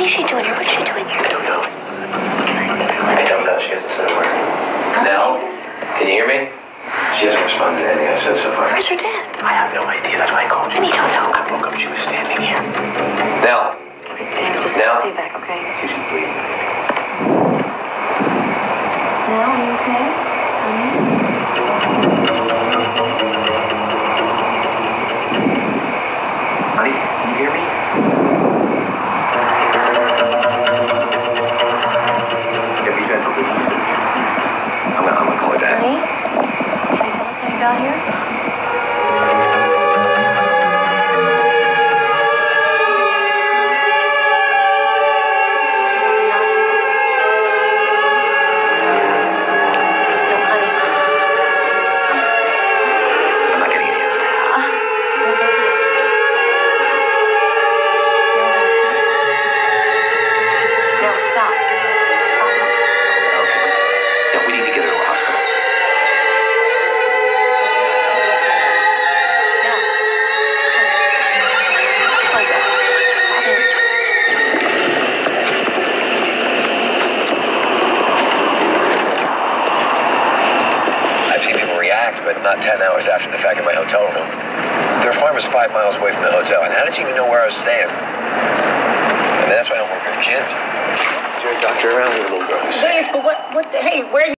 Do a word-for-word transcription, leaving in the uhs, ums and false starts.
is she doing here? What's she doing here? I don't know. I don't know. She hasn't said a word. Nell, can you hear me? She hasn't responded to anything I said so far. Where's her dad? I have no idea. That's why I called you. And you don't know? I woke up. She was standing here. Nell. Daniel, just Nell. stay back, okay? See, she's bleeding. Nell, are you okay? Honey? Honey, can you hear me? Yeah, be gentle, please. I'm gonna, I'm gonna call her dad. Honey? Can you tell us how you got here? But not ten hours after the fact in my hotel room. Their farm was five miles away from the hotel, and how did you even know where I was staying? And that's why I don't work with kids. Is there a doctor around? You're a little gross. James, but what, what the, hey, where are you?